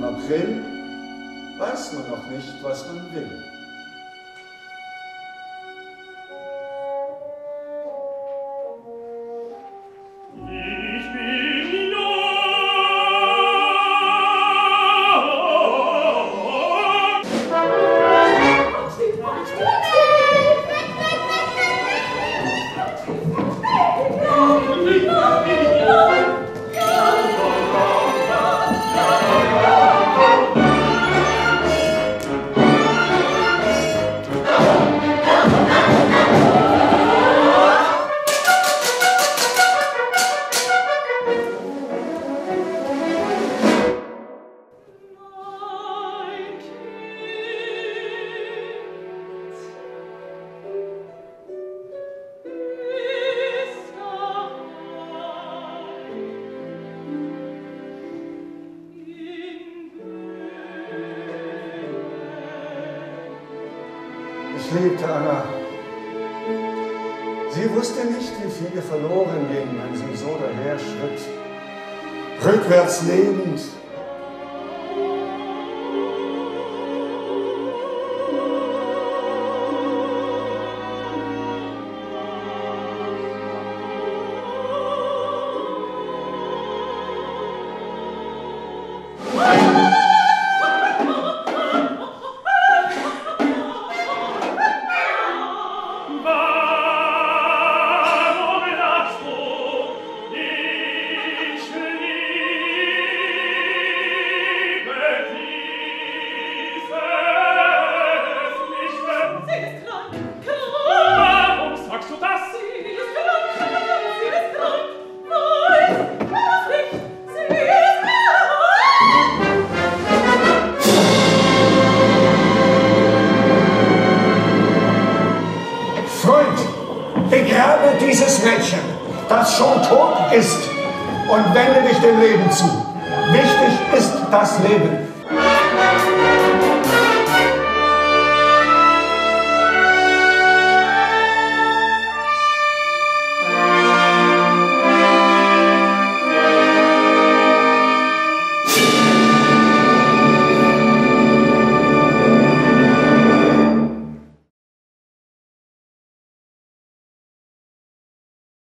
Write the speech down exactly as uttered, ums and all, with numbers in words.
April weiß man noch nicht, was man will. Ich liebte Anna. Sie wusste nicht, wie viel ihr verloren ging, wenn sie so daher schritt, rückwärts lebend. Begrabe dieses Mädchen, das schon tot ist, und wende dich dem Leben zu. Wichtig ist das Leben.